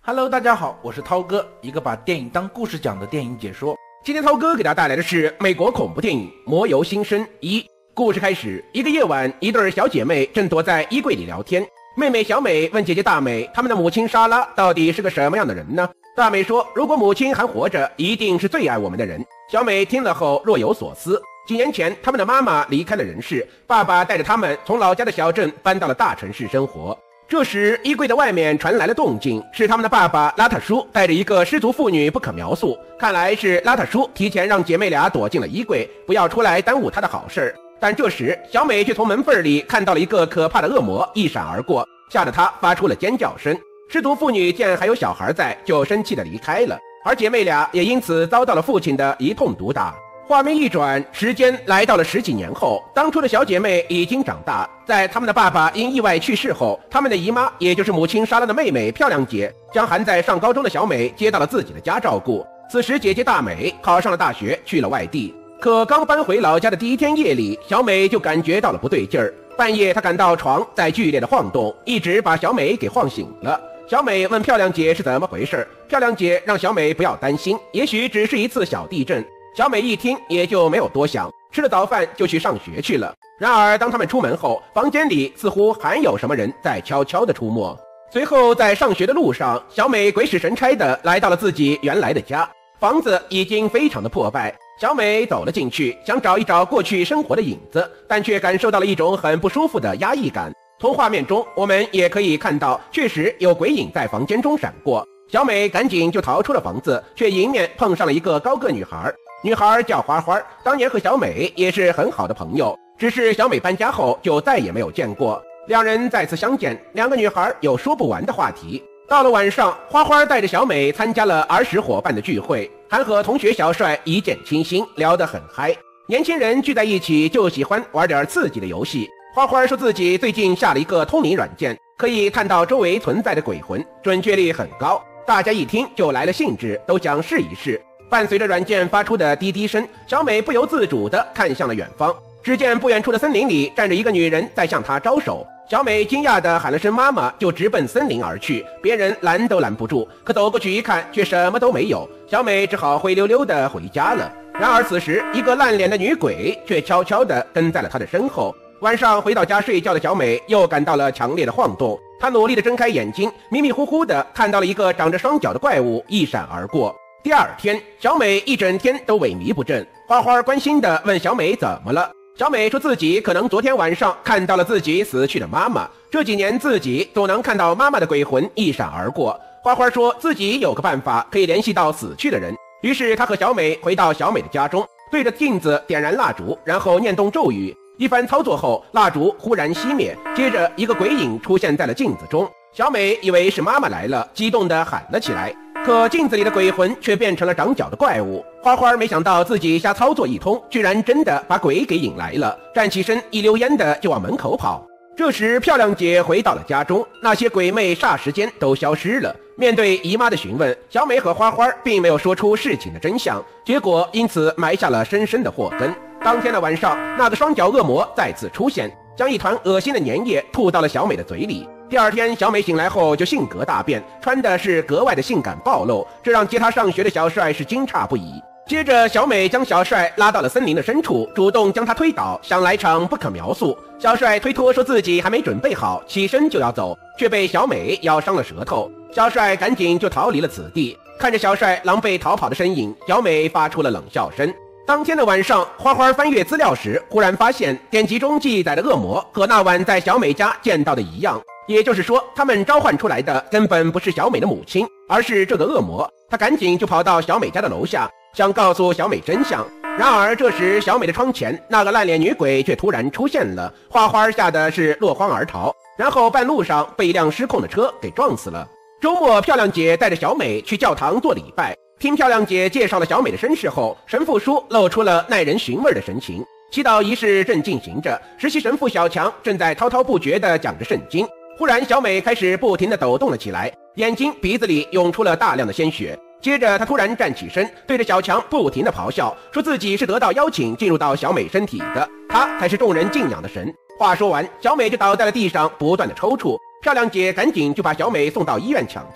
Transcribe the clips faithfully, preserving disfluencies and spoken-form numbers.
Hello， 大家好，我是涛哥，一个把电影当故事讲的电影解说。今天涛哥给大家带来的是美国恐怖电影《魔由心生》一。故事开始，一个夜晚，一对小姐妹正躲在衣柜里聊天。妹妹小美问姐姐大美，她们的母亲莎拉到底是个什么样的人呢？大美说，如果母亲还活着，一定是最爱我们的人。小美听了后若有所思。几年前，他们的妈妈离开了人世，爸爸带着他们从老家的小镇搬到了大城市生活。这时，衣柜的外面传来了动静，是他们的爸爸邋遢叔带着一个失足妇女不可描述。看来是邋遢叔提前让姐妹俩躲进了衣柜，不要出来耽误他的好事。但这时，小美却从门缝里看到了一个可怕的恶魔一闪而过，吓得她发出了尖叫声。失足妇女见还有小孩在，就生气地离开了，而姐妹俩也因此遭到了父亲的一通毒打。画面一转，时间来到了十几年后，当初的小姐妹已经长大，在他们的爸爸因意外去世后，他们的姨妈，也就是母亲莎拉的妹妹漂亮姐，将还在上高中的小美接到了自己的家照顾。此时姐姐大美考上了大学，去了外地。可刚搬回老家的第一天夜里，小美就感觉到了不对劲儿。半夜她感到床在剧烈的晃动，一直把小美给晃醒了。小美问漂亮姐是怎么回事，漂亮姐让小美不要担心，也许只是一次小地震。小美一听也就没有多想，吃了早饭就去上学去了。然而当他们出门后，房间里似乎还有什么人在悄悄地出没。随后在上学的路上，小美鬼使神差地来到了自己原来的家。房子已经非常的破败，小美走了进去，想找一找过去生活的影子，但却感受到了一种很不舒服的压抑感。从画面中我们也可以看到，确实有鬼影在房间中闪过。小美赶紧就逃出了房子，却迎面碰上了一个高个女孩。女孩叫花花，当年和小美也是很好的朋友，只是小美搬家后就再也没有见过。两人再次相见，两个女孩有说不完的话题。到了晚上，花花带着小美参加了儿时伙伴的聚会，还和同学小帅一见倾心，聊得很嗨。年轻人聚在一起就喜欢玩点刺激的游戏。花花说自己最近下了一个通灵软件，可以探到周围存在的鬼魂，准确率很高。大家一听就来了兴致，都想试一试。伴随着软件发出的滴滴声，小美不由自主地看向了远方。只见不远处的森林里站着一个女人在向她招手。小美惊讶地喊了声妈妈，就直奔森林而去，别人拦都拦不住。可走过去一看，却什么都没有。小美只好灰溜溜地回家了。然而此时，一个烂脸的女鬼却悄悄地跟在了她的身后。晚上回到家睡觉的小美又感到了强烈的晃动，她努力地睁开眼睛，迷迷糊糊地看到了一个长着双脚的怪物一闪而过。第二天，小美一整天都萎靡不振。花花关心地问小美怎么了，小美说自己可能昨天晚上看到了自己死去的妈妈，这几年自己总能看到妈妈的鬼魂一闪而过。花花说自己有个办法可以联系到死去的人，于是她和小美回到小美的家中，对着镜子点燃蜡烛，然后念动咒语。一番操作后，蜡烛忽然熄灭，接着一个鬼影出现在了镜子中。小美以为是妈妈来了，激动地喊了起来。可镜子里的鬼魂却变成了长脚的怪物。花花没想到自己瞎操作一通，居然真的把鬼给引来了，站起身一溜烟的就往门口跑。这时漂亮姐回到了家中，那些鬼魅霎时间都消失了。面对姨妈的询问，小美和花花并没有说出事情的真相，结果因此埋下了深深的祸根。当天的晚上，那个双脚恶魔再次出现，将一团恶心的粘液吐到了小美的嘴里。第二天，小美醒来后就性格大变，穿的是格外的性感暴露，这让接她上学的小帅是惊诧不已。接着，小美将小帅拉到了森林的深处，主动将他推倒，想来场不可描述。小帅推脱说自己还没准备好，起身就要走，却被小美咬伤了舌头。小帅赶紧就逃离了此地。看着小帅狼狈逃跑的身影，小美发出了冷笑声。当天的晚上，花花翻阅资料时，忽然发现典籍中记载的恶魔和那晚在小美家见到的一样，也就是说，他们召唤出来的根本不是小美的母亲，而是这个恶魔。他赶紧就跑到小美家的楼下，想告诉小美真相。然而这时小美的窗前那个烂脸女鬼却突然出现了，花花吓得是落荒而逃，然后半路上被一辆失控的车给撞死了。周末，漂亮姐带着小美去教堂做礼拜。听漂亮姐介绍了小美的身世后，神父叔露出了耐人寻味的神情。祈祷仪式正进行着，实习神父小强正在滔滔不绝地讲着圣经。忽然，小美开始不停地抖动了起来，眼睛、鼻子里涌出了大量的鲜血。接着，她突然站起身，对着小强不停地咆哮，说自己是得到邀请进入到小美身体的，她才是众人敬仰的神。话说完，小美就倒在了地上，不断的抽搐。漂亮姐赶紧就把小美送到医院抢救。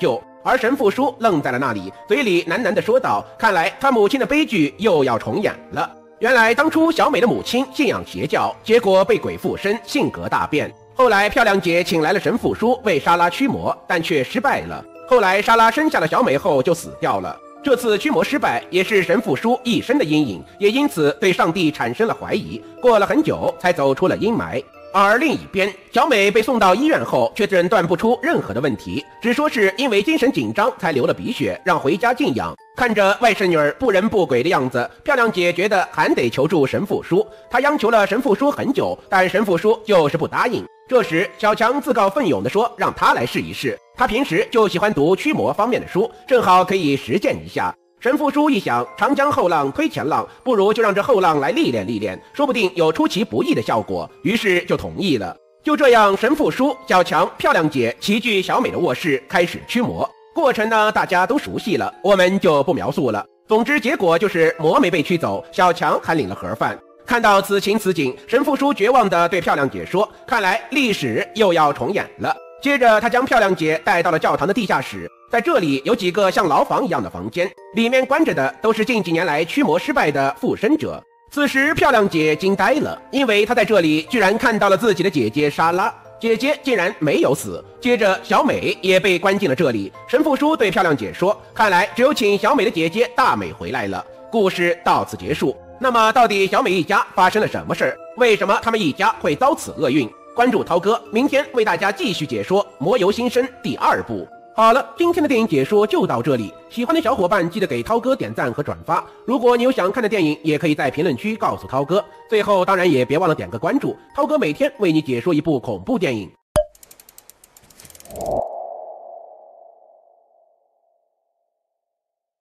而神父叔愣在了那里，嘴里喃喃地说道：看来他母亲的悲剧又要重演了。原来当初小美的母亲信仰邪教，结果被鬼附身，性格大变。后来漂亮姐请来了神父叔为莎拉驱魔，但却失败了。后来莎拉生下了小美后就死掉了。这次驱魔失败也是神父叔一生的阴影，也因此对上帝产生了怀疑。过了很久才走出了阴霾。而另一边，小美被送到医院后，却诊断不出任何的问题，只说是因为精神紧张才流了鼻血，让回家静养。看着外甥女儿不人不鬼的样子，漂亮姐觉得还得求助神父叔。她央求了神父叔很久，但神父叔就是不答应。这时，小强自告奋勇地说，让他来试一试。他平时就喜欢读驱魔方面的书，正好可以实践一下。神父叔一想，长江后浪推前浪，不如就让这后浪来历练历练，说不定有出其不意的效果，于是就同意了。就这样，神父叔、小强、漂亮姐齐聚小美的卧室，开始驱魔。过程呢，大家都熟悉了，我们就不描述了。总之，结果就是魔没被驱走，小强还领了盒饭。看到此情此景，神父叔绝望地对漂亮姐说：看来历史又要重演了。接着他将漂亮姐带到了教堂的地下室，在这里有几个像牢房一样的房间，里面关着的都是近几年来驱魔失败的附身者。此时漂亮姐惊呆了，因为她在这里居然看到了自己的姐姐莎拉，姐姐竟然没有死。接着小美也被关进了这里。神父叔对漂亮姐说：看来只有请小美的姐姐大美回来了。故事到此结束。那么到底小美一家发生了什么事儿？为什么他们一家会遭此厄运？关注涛哥，明天为大家继续解说《魔游新生》第二部。好了，今天的电影解说就到这里，喜欢的小伙伴记得给涛哥点赞和转发。如果你有想看的电影，也可以在评论区告诉涛哥。最后当然也别忘了点个关注，涛哥每天为你解说一部恐怖电影。